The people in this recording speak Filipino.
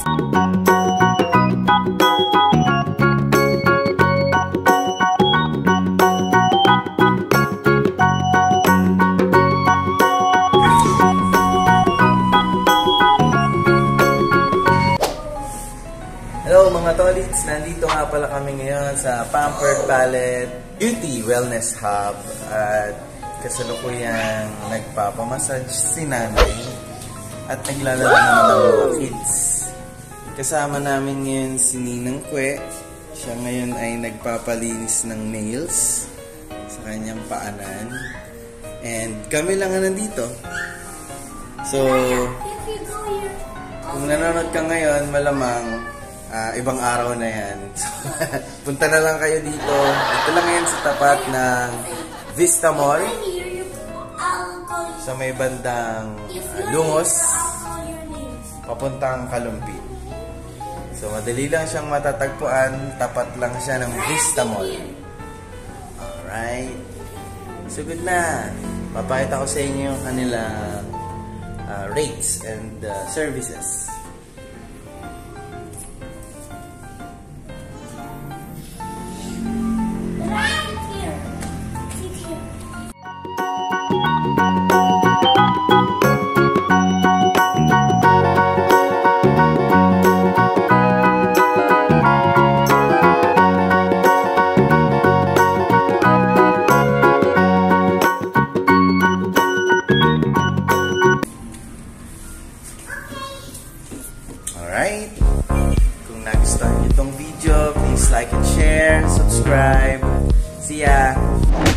Hello mga tolits! Nandito nga pala kami ngayon sa Pampered Palette Beauty Wellness Hub at kasalukuyang nagpapamassage si nanay at naglalaro naman ng mga kids. Kasama namin ngayon si Ninang Kwe. Siya ngayon ay nagpapalinis ng nails sa kanyang paanan and kami lang nga nandito. So kung nanonood ka ngayon, malamang ibang araw na yan. So, punta na lang kayo dito. Ito lang yan sa tapat ng Vista Mall. Sa may bandang Lungos, papuntang Kalumpit. So, madali lang siyang matatagpuan. Tapat lang siya ng Vista Mall. Alright. So, good na. Papakita ko sa inyo yung kanilang rates and services. Alright, kung nagustuhan niyo itong video, please like and share, subscribe. See ya!